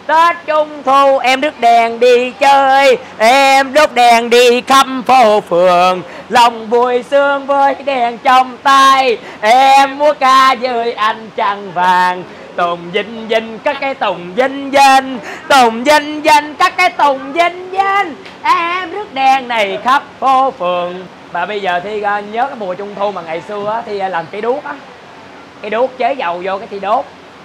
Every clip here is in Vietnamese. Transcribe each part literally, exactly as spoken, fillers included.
Tết Trung Thu em rước đèn đi chơi, em đốt đèn đi khắp phố phường, lòng vui sướng với đèn trong tay, em múa ca với anh trăng vàng. Tùng vinh vinh các cái tùng vinh vinh, tùng vinh vinh các cái tùng vinh vinh, em rước đèn này khắp phố phường. Và bây giờ thì uh, nhớ cái mùa Trung Thu mà ngày xưa á, thì uh, làm cây đuốc á, cây đuốc chế dầu vô cái thì đốt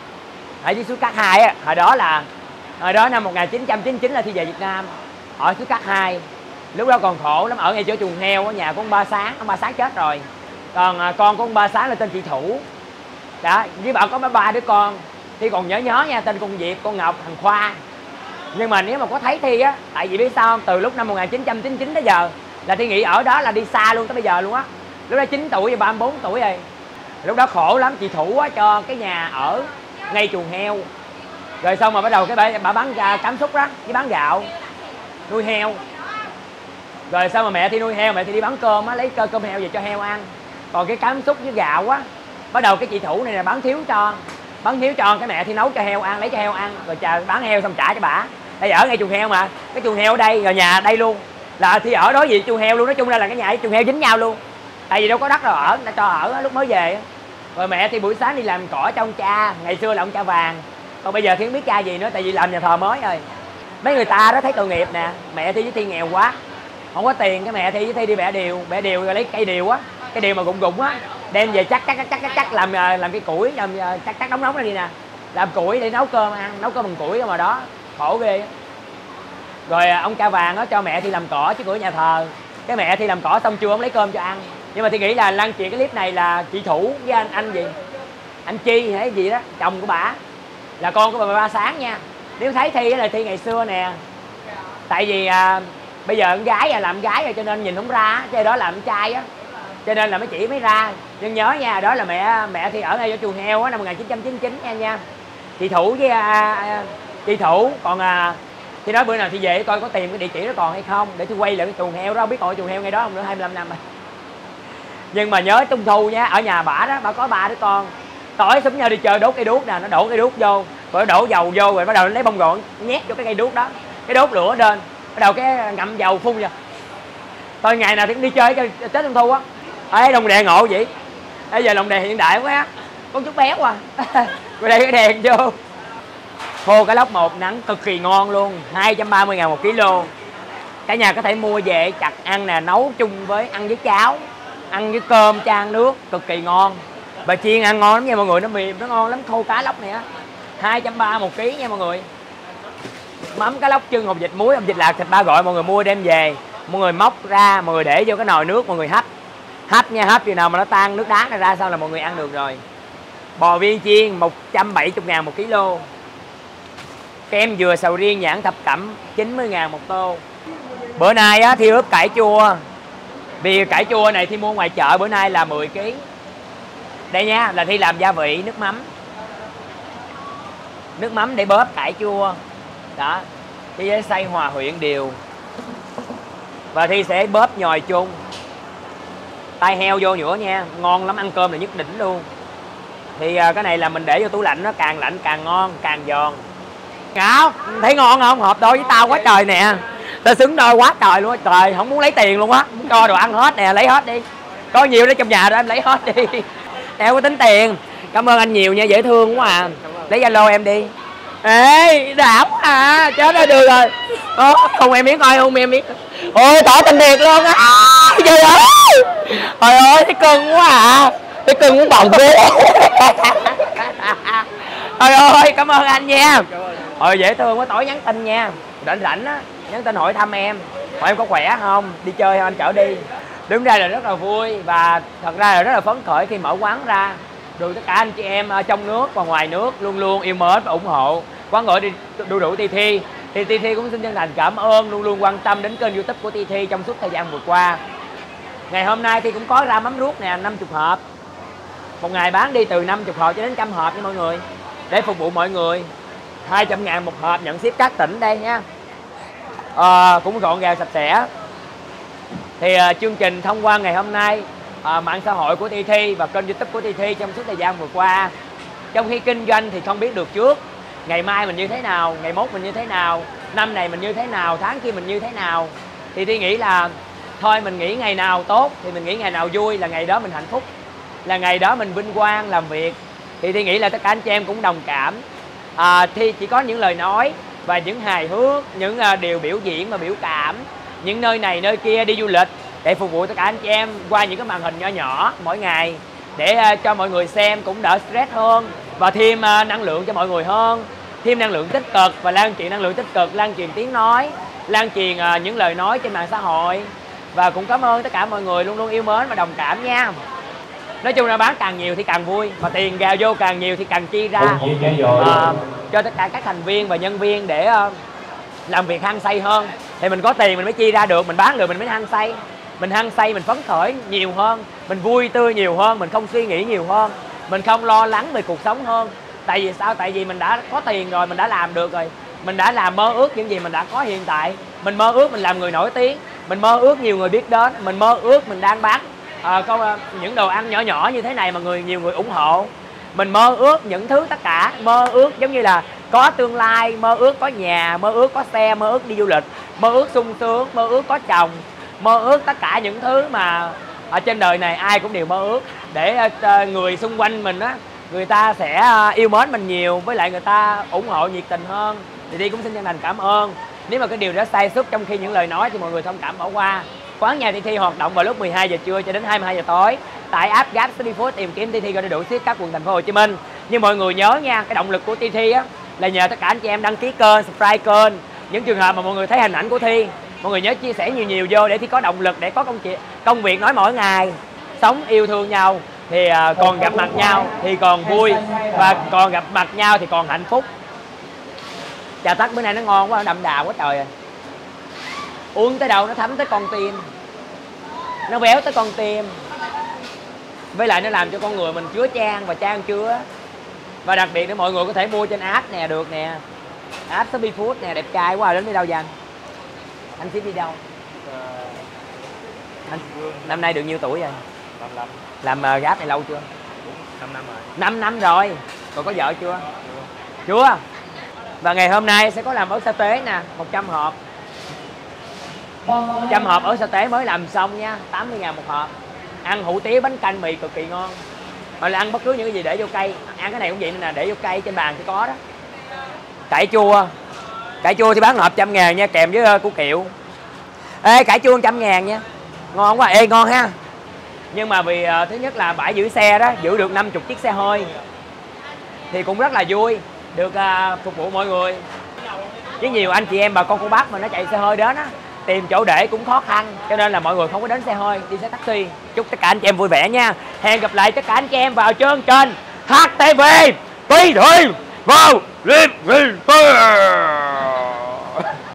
ở dưới suối Cát Hai á. Hồi đó là hồi đó năm một nghìn chín trăm chín mươi chín là Thi về Việt Nam ở suối Cát Hai. Lúc đó còn khổ lắm, ở ngay chỗ chuồng heo ở nhà của ông Ba Sáng. Ông Ba Sáng chết rồi, còn uh, con của ông Ba Sáng là tên chị Thủ đó, với bà có ba đứa con. Thi còn nhớ nhớ nha, tên con Diệp, con Ngọc, thằng Khoa. Nhưng mà nếu mà có thấy Thi á, tại vì biết sao không, từ lúc năm một nghìn chín trăm chín mươi chín tới giờ là Thi nghĩ ở đó là đi xa luôn tới bây giờ luôn á. Lúc đó chín tuổi và ba mươi bốn tuổi rồi. Lúc đó khổ lắm, chị Thủ á, cho cái nhà ở ngay chuồng heo. Rồi xong mà bắt đầu cái bà, bà bán cám xúc đó với bán gạo nuôi heo. Rồi sau mà mẹ Thi nuôi heo, mẹ Thi đi bán cơm á, lấy cơm, cơm heo về cho heo ăn. Còn cái cám xúc với gạo á, bắt đầu cái chị Thủ này là bán thiếu cho, bán thiếu cho cái mẹ Thi nấu cho heo ăn, lấy cho heo ăn, rồi chờ bán heo xong trả cho bả. Đây ở ngay chuồng heo mà, cái chuồng heo ở đây, rồi nhà đây luôn, là Thi ở đối diện chuồng heo luôn. Nói chung ra là cái nhà với chuồng heo dính nhau luôn, tại vì đâu có đất đâu ở, đã cho ở lúc mới về. Rồi mẹ Thi buổi sáng đi làm cỏ cho ông cha, ngày xưa là ông cha Vàng, còn bây giờ Thi không biết cha gì nữa, tại vì làm nhà thờ mới rồi. Mấy người ta đó thấy tội nghiệp nè, mẹ Thi với Thi nghèo quá, không có tiền, cái mẹ Thi với Thi đi bẻ điều, bẻ điều rồi lấy cây điều á, cái điều mà gụng gụng á, đem về chắc chắc chắc chắc chắc làm làm cái củi, làm chắc chắc nóng nóng này đi nè, làm củi để nấu cơm ăn, nấu cơm bằng củi mà đó, khổ ghê. Rồi ông cha Vàng đó cho mẹ Thi làm cỏ trước cửa nhà thờ, cái mẹ Thi làm cỏ xong chưa ông lấy cơm cho ăn. Nhưng mà Thi nghĩ là lan truyền cái clip này là chị Thủ với anh anh gì anh Chi hay gì đó, chồng của bả, là con của bà Ba Sáng nha. Nếu thấy Thi là Thi ngày xưa nè, tại vì à, bây giờ con gái à, làm gái rồi cho nên nhìn không ra, chứ đó làm trai á, cho nên là mấy chị mới ra. Nhưng nhớ nha, đó là mẹ mẹ Thi ở ngay chỗ chuồng heo á, năm một nghìn chín trăm chín mươi chín nha nha. Chị Thủ với à, à, chị Thủ còn à, Thi nói bữa nào Thi về coi có tìm cái địa chỉ đó còn hay không, để Thi quay lại cái chuồng heo đó, không biết còn chuồng heo ngay đó không nữa, hai mươi lăm năm rồi. Nhưng mà nhớ Trung Thu nha, ở nhà bả đó, bả có ba đứa con, tối súng nhau đi chơi đốt cây đuốc nè, nó đổ cây đuốc vô, rồi nó đổ dầu vô, rồi bắt đầu lấy bông gòn nhét vô cái cây đuốc đó, cái đốt lửa lên, bắt đầu cái ngậm dầu phun vô. Thôi ngày nào thì cũng đi chơi cho Tết Trung Thu á. Ê, lồng đèn ngộ vậy. Bây giờ lồng đèn hiện đại quá, con chút béo à. Rồi đây cái đèn vô. Khô cá lóc một nắng cực kỳ ngon luôn, hai trăm ba mươi ngàn một ký. Cả nhà có thể mua về chặt ăn nè, nấu chung với ăn với cháo, ăn với cơm chan nước, cực kỳ ngon. Bà chiên ăn ngon lắm nha mọi người, nó mềm, nó ngon lắm. Khô cá lóc này á, hai trăm ba mươi một ký nha mọi người. Mắm cá lóc trưng, hột vịt muối, hột vịt lạc, thịt ba gọi, mọi người mua đem về, mọi người móc ra, mọi người để vô cái nồi nước, mọi người hấp. Hấp nha, hấp chừng nào mà nó tan nước đá này ra sau là mọi người ăn được rồi. Bò viên chiên một trăm bảy mươi ngàn một ký. Kem dừa sầu riêng nhãn thập cẩm chín mươi ngàn một tô. Bữa nay á Thi ướp cải chua. Vì cải chua này Thi mua ngoài chợ bữa nay là mười ký. Đây nha, là Thi làm gia vị nước mắm. Nước mắm để bóp cải chua. Đó, Thi sẽ xay hòa quyện đều. Và Thi sẽ bóp nhồi chung. Tai heo vô nữa nha, ngon lắm, ăn cơm là nhất đỉnh luôn. Thì cái này là mình để vô tủ lạnh, nó càng lạnh càng ngon, càng giòn. Ngạo, thấy ngon không? Hợp đôi với tao quá trời nè. Tao xứng đôi quá trời luôn á. Trời, không muốn lấy tiền luôn á. Muốn cho đồ ăn hết nè, lấy hết đi. Có nhiều đó trong nhà đó, em lấy hết đi. Em có tính tiền. Cảm ơn anh nhiều nha, dễ thương quá à. Lấy Zalo em đi. Ê, đảm à, chết ơi được rồi. Ồ, không em miếng coi, không em miếng. Ôi, tỏ tình thiệt luôn á. Trời ơi. Trời ơi, thấy cưng quá à. Thấy cưng muốn bồng ghê. Trời ơi, cảm ơn anh nha. Ôi dễ thương quá, tối nhắn tin nha. Rảnh rảnh á, nhắn tin hỏi thăm em. Hỏi em có khỏe không, đi chơi anh chở đi. Đứng ra là rất là vui và thật ra là rất là phấn khởi khi mở quán ra. Được tất cả anh chị em ở trong nước và ngoài nước luôn luôn yêu mến và ủng hộ quán gọi đi đu đủ Ti Thi. Thì Ti Thi cũng xin chân thành cảm ơn luôn luôn quan tâm đến kênh YouTube của Ti Thi trong suốt thời gian vừa qua. Ngày hôm nay thì cũng có ra mắm ruốc nè, năm mươi hộp. Một ngày bán đi từ năm mươi hộp cho đến một trăm hộp nha mọi người, để phục vụ mọi người. Hai trăm ngàn một hộp, nhận ship các tỉnh đây nha. À, cũng gọn gàng sạch sẽ. Thì uh, chương trình thông qua ngày hôm nay, uh, mạng xã hội của Ti Thi và kênh YouTube của Ti Thi trong suốt thời gian vừa qua, trong khi kinh doanh thì không biết được trước, ngày mai mình như thế nào, ngày mốt mình như thế nào, năm này mình như thế nào, tháng kia mình như thế nào. Thì Thi nghĩ là thôi mình nghĩ ngày nào tốt thì mình nghĩ ngày nào vui là ngày đó mình hạnh phúc, là ngày đó mình vinh quang làm việc. Thì Thi nghĩ là tất cả anh chị em cũng đồng cảm. à, Thi chỉ có những lời nói và những hài hước, những uh, điều biểu diễn và biểu cảm, những nơi này nơi kia đi du lịch để phục vụ tất cả anh chị em qua những cái màn hình nhỏ nhỏ mỗi ngày, để uh, cho mọi người xem cũng đỡ stress hơn và thêm uh, năng lượng cho mọi người hơn, thêm năng lượng tích cực và lan truyền năng lượng tích cực, lan truyền tiếng nói, lan truyền uh, những lời nói trên mạng xã hội. Và cũng cảm ơn tất cả mọi người luôn luôn yêu mến và đồng cảm nha. Nói chung là bán càng nhiều thì càng vui, mà tiền gào vô càng nhiều thì càng chi ra à, cho tất cả các thành viên và nhân viên để uh, làm việc hăng say hơn. Thì mình có tiền mình mới chi ra được, mình bán được mình mới hăng say. Mình hăng say, mình phấn khởi nhiều hơn, mình vui tươi nhiều hơn, mình không suy nghĩ nhiều hơn, mình không lo lắng về cuộc sống hơn. Tại vì sao? Tại vì mình đã có tiền rồi, mình đã làm được rồi. Mình đã làm mơ ước những gì mình đã có hiện tại. Mình mơ ước mình làm người nổi tiếng, mình mơ ước nhiều người biết đến, mình mơ ước mình đang bán à, có những đồ ăn nhỏ nhỏ như thế này mà người nhiều người ủng hộ. Mình mơ ước những thứ tất cả, mơ ước giống như là có tương lai, mơ ước có nhà, mơ ước có xe, mơ ước đi du lịch, mơ ước sung sướng, mơ ước có chồng, mơ ước tất cả những thứ mà ở trên đời này ai cũng đều mơ ước, để người xung quanh mình á, người ta sẽ yêu mến mình nhiều, với lại người ta ủng hộ nhiệt tình hơn. Thì Thi cũng xin chân thành cảm ơn. Nếu mà cái điều đó sai sót trong khi những lời nói thì mọi người thông cảm bỏ qua. Quán nhà Ti Thi hoạt động vào lúc mười hai giờ trưa cho đến hai mươi hai giờ tối. Tại app Grab Street Food tìm kiếm Ti Thi gọi đủ ship các quận thành phố Hồ Chí Minh. Nhưng mọi người nhớ nha, cái động lực của Ti Thi á là nhờ tất cả anh chị em đăng ký kênh, subscribe kênh. Những trường hợp mà mọi người thấy hình ảnh của Thi, mọi người nhớ chia sẻ nhiều nhiều vô để Thi có động lực, để có công việc công việc nói mỗi ngày. Sống yêu thương nhau thì uh, còn gặp mặt nhau thì còn vui, và còn gặp mặt nhau thì còn hạnh phúc. Trà tắc bữa nay nó ngon quá, đậm đà quá trời à. Uống tới đâu nó thấm tới con tim, nó béo tới con tim, với lại nó làm cho con người mình chứa chan và chan chứa. Và đặc biệt để mọi người có thể mua trên app nè, được nè, app Shopee Food nè, đẹp trai quá. Đến đi đâu dành anh ship đi đâu? Anh năm nay được nhiêu tuổi rồi? Làm uh, Grab này lâu chưa? năm năm rồi. năm năm rồi. Rồi có vợ chưa? Chưa. Chưa. Và ngày hôm nay sẽ có làm ớt sa tế nè, một trăm hộp. một trăm hộp ớt sa tế mới làm xong nha, tám mươi ngàn một hộp. Ăn hủ tiếu, bánh canh, mì cực kỳ ngon. Hoặc là ăn bất cứ những cái gì để vô cây. Ăn cái này cũng vậy nè, để vô cây trên bàn thì có đó. Cải chua. Cải chua thì bán hộp trăm ngàn nha, kèm với củ kiệu. Ê, cải chua trăm ngàn nha. Ngon quá, ê ngon ha. Nhưng mà vì uh, thứ nhất là bãi giữ xe đó, giữ được năm mươi chiếc xe hơi thì cũng rất là vui, được uh, phục vụ mọi người. Chứ nhiều anh chị em bà con cô bác mà nó chạy xe hơi đến á, tìm chỗ để cũng khó khăn, cho nên là mọi người không có đến xe hơi, đi xe taxi. Chúc tất cả anh chị em vui vẻ nha. Hẹn gặp lại tất cả anh chị em vào chương trên hát tê vê Ti Thi vào Live.